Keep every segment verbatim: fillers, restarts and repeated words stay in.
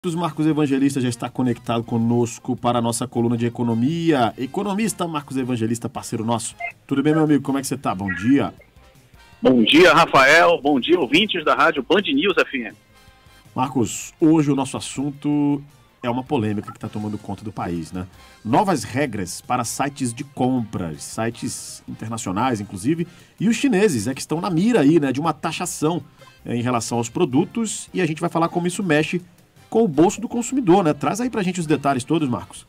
Os Marcos Evangelista já está conectado conosco para a nossa coluna de economia. Economista Marcos Evangelista, parceiro nosso. Tudo bem, meu amigo? Como é que você está? Bom dia. Bom dia, Rafael. Bom dia, ouvintes da rádio Band News F M. Marcos, hoje o nosso assunto é uma polêmica que está tomando conta do país, né? Novas regras para sites de compras, sites internacionais, inclusive, e os chineses é que estão na mira aí, né, de uma taxação é, em relação aos produtos, e a gente vai falar como isso mexe com o bolso do consumidor, né? Traz aí pra gente os detalhes todos, Marcos.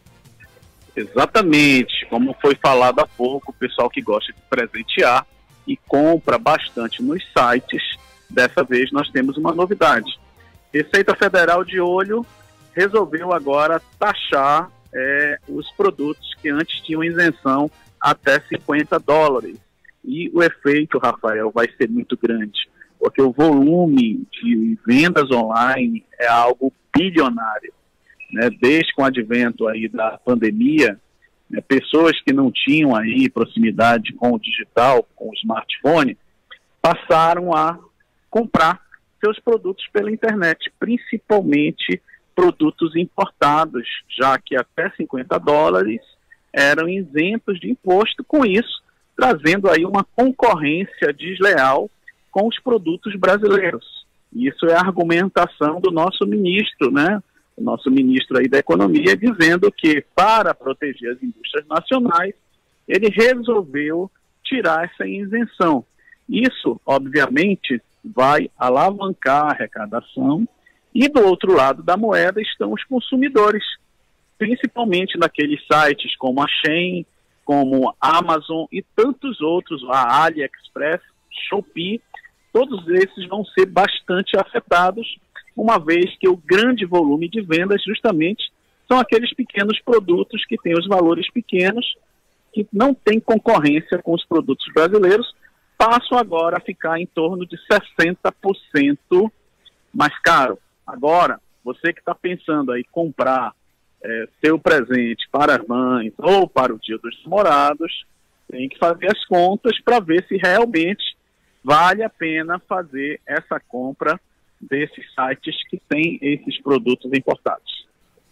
Exatamente, como foi falado há pouco, o pessoal que gosta de presentear e compra bastante nos sites, dessa vez nós temos uma novidade. Receita Federal de olho resolveu agora taxar é, os produtos que antes tinham isenção até cinquenta dólares. E o efeito, Rafael, vai ser muito grande, porque o volume de vendas online é algo bilionário, né? Desde com o advento aí da pandemia, né, pessoas que não tinham aí proximidade com o digital, com o smartphone, passaram a comprar seus produtos pela internet, principalmente produtos importados, já que até cinquenta dólares eram isentos de imposto, com isso trazendo aí uma concorrência desleal com os produtos brasileiros. Isso é a argumentação do nosso ministro, né? O nosso ministro aí da Economia, dizendo que para proteger as indústrias nacionais, ele resolveu tirar essa isenção. Isso, obviamente, vai alavancar a arrecadação e do outro lado da moeda estão os consumidores, principalmente naqueles sites como a Shein, como a Amazon e tantos outros, a AliExpress, Shopee. Todos esses vão ser bastante afetados, uma vez que o grande volume de vendas justamente são aqueles pequenos produtos que têm os valores pequenos, que não têm concorrência com os produtos brasileiros, passam agora a ficar em torno de sessenta por cento mais caro. Agora, você que está pensando aí comprar é, seu presente para as mães ou para o Dia dos Namorados, tem que fazer as contas para ver se realmente vale a pena fazer essa compra desses sites que têm esses produtos importados.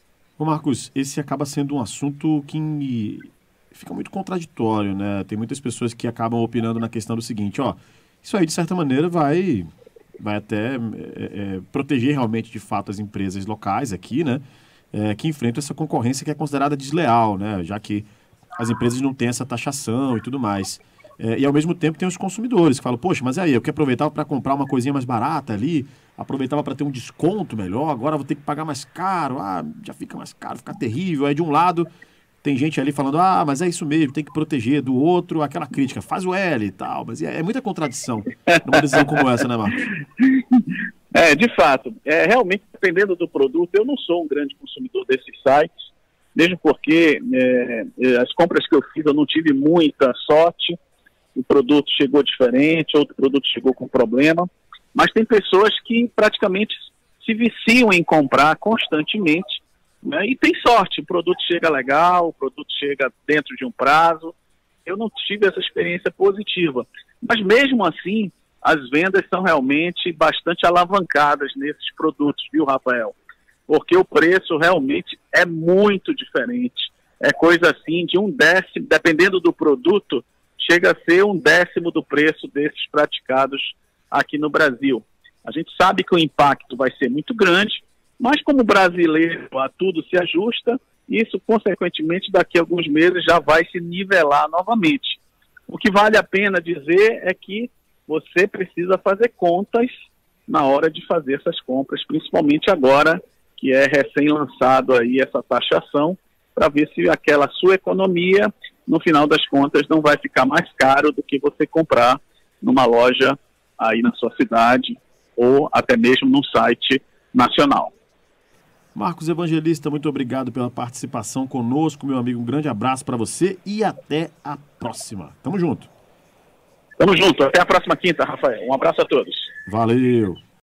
Ô Marcos, esse acaba sendo um assunto que fica muito contraditório, né? Tem muitas pessoas que acabam opinando na questão do seguinte, ó, isso aí de certa maneira vai, vai até é, é, proteger realmente de fato as empresas locais aqui, né? É, que enfrentam essa concorrência que é considerada desleal, né? Já que as empresas não têm essa taxação e tudo mais. É, e ao mesmo tempo tem os consumidores que falam, poxa, mas aí, eu que aproveitava para comprar uma coisinha mais barata ali, aproveitava para ter um desconto melhor, agora vou ter que pagar mais caro, ah, já fica mais caro, fica terrível. Aí de um lado tem gente ali falando, ah, mas é isso mesmo, tem que proteger, do outro aquela crítica, faz o L e tal, mas é, é muita contradição numa decisão como essa, né, Marcos? É, de fato, é, realmente dependendo do produto, eu não sou um grande consumidor desses sites, mesmo porque é, as compras que eu fiz eu não tive muita sorte, o produto chegou diferente, outro produto chegou com problema, mas tem pessoas que praticamente se viciam em comprar constantemente, né, e tem sorte, o produto chega legal, o produto chega dentro de um prazo. Eu não tive essa experiência positiva, mas mesmo assim, as vendas são realmente bastante alavancadas nesses produtos, viu, Rafael? Porque o preço realmente é muito diferente, é coisa assim de um décimo, dependendo do produto, chega a ser um décimo do preço desses praticados aqui no Brasil. A gente sabe que o impacto vai ser muito grande, mas como brasileiro a tudo se ajusta, isso consequentemente daqui a alguns meses já vai se nivelar novamente. O que vale a pena dizer é que você precisa fazer contas na hora de fazer essas compras, principalmente agora que é recém-lançado aí essa taxação, para ver se aquela sua economia, no final das contas, não vai ficar mais caro do que você comprar numa loja aí na sua cidade ou até mesmo num site nacional. Marcos Evangelista, muito obrigado pela participação conosco, meu amigo. Um grande abraço para você e até a próxima. Tamo junto. Tamo junto. Até a próxima quinta, Rafael. Um abraço a todos. Valeu.